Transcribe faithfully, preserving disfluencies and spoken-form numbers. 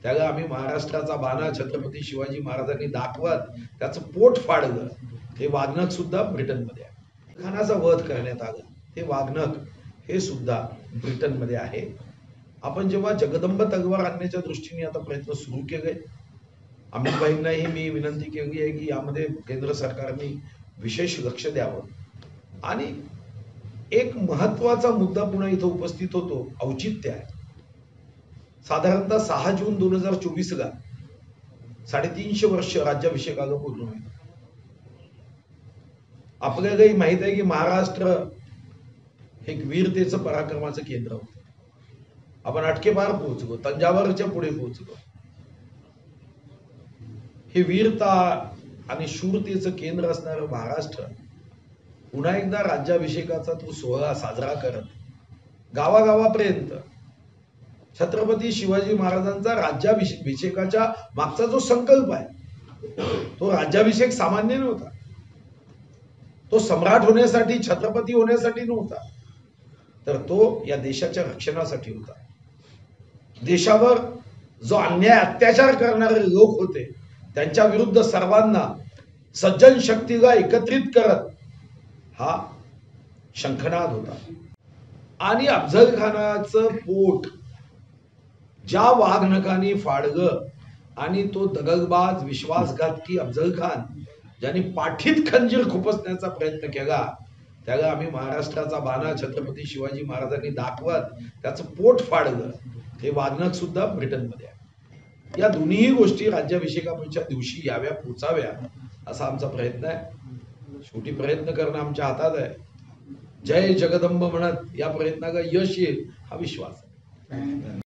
त्याला आम्ही महाराष्ट्राचा बाणा छत्रपती शिवाजी महाराजांनी दाखवत त्याचं पोट फाडलं। हे वाघनख सुद्धा ब्रिटनमध्ये आहे। खानाचा वध करण्यात आला हे वाघनख हे सुद्धा ब्रिटनमध्ये आहे। आपण जेव्हा जगदंब तलवार आणण्याच्या दृष्टीने आता प्रयत्न सुरू केले, अमितभाईंनाही मी विनंती केली आहे की यामध्ये केंद्र सरकारने विशेष लक्ष द्यावं। आणि एक महत्वाचा मुद्दा पुन्हा इथं उपस्थित होतो, औचित्य आहे। साधारणतः सहा जून दोन हजार चोवीस ला साडेतीनशे वर्ष राज्याभिषेकाला पूर्ण होईल। आपल्यालाही माहित आहे की महाराष्ट्र एक वीरतेचं पराक्रमाचं केंद्र होतं। आपण अटकेपार पोहोचलो, तंजावरच्या पुढे पोहोचलो। हे वीरता आणि शूरतेचं केंद्र असणारं महाराष्ट्र पुन्हा एकदा राज्याभिषेकाचा तो सोहळा साजरा करत गावागावापर्यंत छत्रपती शिवाजी महाराजांचा राज्याभिषेकाच्या मागचा जो संकल्प आहे तो राज्याभिषेक सामान्य नव्हता। तो सम्राट होण्यासाठी, छत्रपती होण्यासाठी नव्हता, तर तो या देशाच्या रक्षणासाठी होता। देशावर जो अन्याय अत्याचार करणारे लोक होते त्यांच्या विरुद्ध सर्वांना सज्जन शक्तीला एकत्रित करत हा शंखनाद होता। आणि अफजल खानाचं पोट ज्या वाघनखांनी फाडलं आणि तो दगलबाज विश्वासघातकी अफजल खान ज्यांनी पाठीत खंजीर खुपसण्याचा प्रयत्न केला, त्याला आम्ही महाराष्ट्राचा बाणा छत्रपती शिवाजी महाराजांनी दाखवत त्याचं पोट फाडलं। हे वाघनख सुद्धा ब्रिटनमध्ये आहे। या दोन्ही गोष्टी राज्याभिषेकाच्या दिवशी याव्या, पोचाव्या असा आमचा प्रयत्न आहे। शेवटी प्रयत्न करणं आमच्या हातात आहे। जय जगदंब म्हणत या प्रयत्नाला यश येईल हा विश्वास आहे।